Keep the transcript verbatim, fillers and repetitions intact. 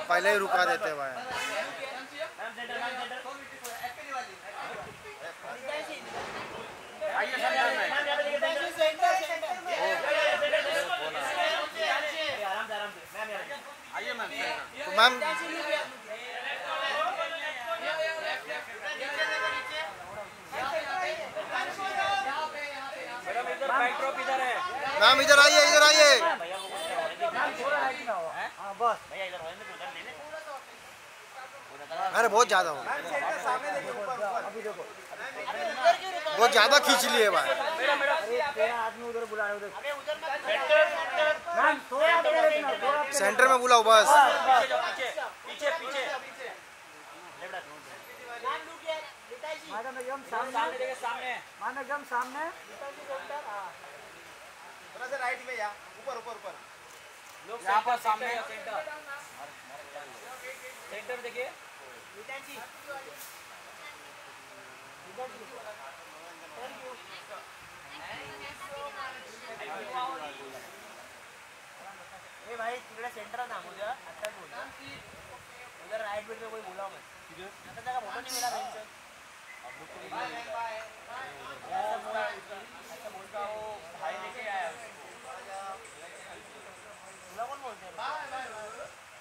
पहले ही रुका देते भाई। मैम मैम इधर आइए, इधर आइए। अरे बहुत ज्यादा हो, बहुत ज्यादा खींच लिए भाई। सेंटर में बुलाओ बस। पीछे पीछे मैडम एकदम सामने देखिए, सामने मैडम एकदम सामने। थोड़ा सा राइट में या ऊपर ऊपर ऊपर लोग यहाँ पर सामने सेंटर सेंटर देखिए। ए भाई तिकडे सेंटर ना मुझे आता बोल उधर राइट बीट में कोई बोला मत, आता जगह फोटो नहीं मिला।